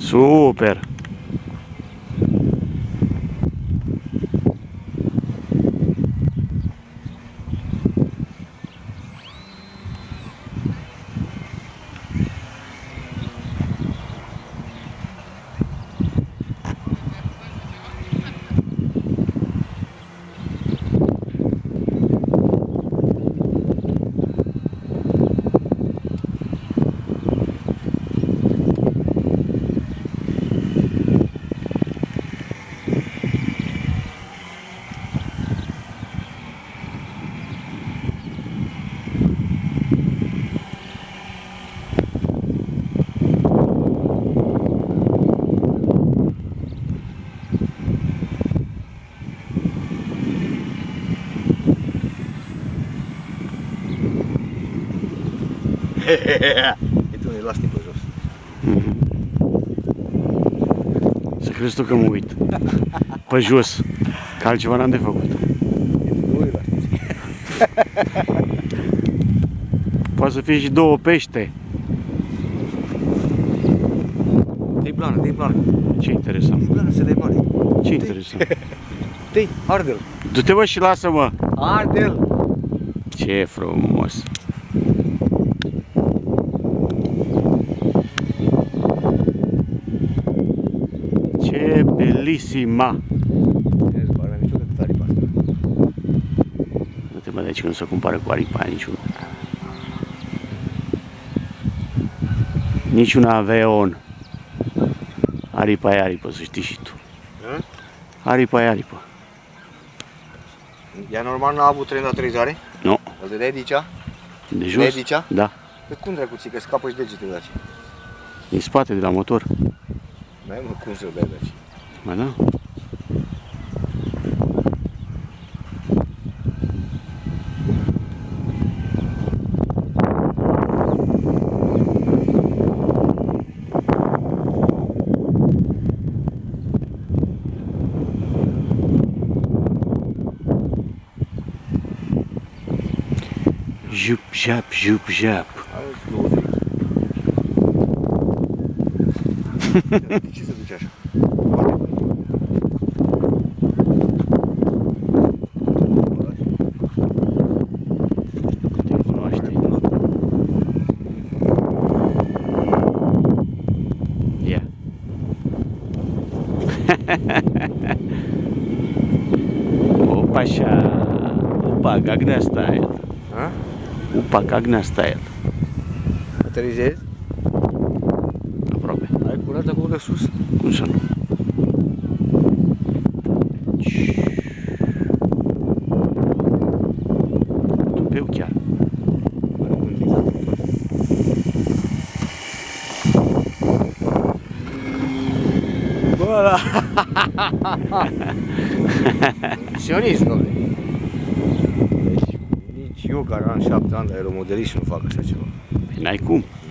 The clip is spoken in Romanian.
Super! Uite un elastic pe jos. Să crezi tu că mă uit pe jos, că altceva n-am de făcut. Două elastici. Poate să fie și două pește. Dă-i plană, dă-i plană. Ce interesant. Dă-i plană să dai mare. Ce interesant. Dă-i, arde-l. Du-te, bă, și lasă-mă. Arde-l. Ce frumos. Ce belisima. Vezi, bă, mai mișto decât aripa asta. Nu te mă de aici că nu se compară cu aripa aia niciunul. Niciun avion. Aripa e aripă, să știi și tu. Aripa e aripă. Ea normal n-a avut tren la 3 zare? Nu. Îl dădeai de aici? De jos? De aici? Da. Pe cum dracu ții, că scapă și degetele de aici? Din spate, de la motor. N-ai mă cum să-l dai de aici. Mai da? Jup, jap, jup, jap. Ai 20. De ce se duce așa? Te cunoaște. Ia. Opa, așa. Opa, Gangnam Style. Ha? Opa, Gangnam Style. Aterizezi? Aproape. Ai curat acolo de sus? Cum să nu? Tupeu chiar. Bă, ăla! Sionist, dom'le. Deci, nici eu care am 7 ani de aeromodelist nu fac așa ceva. Păi n-ai cum.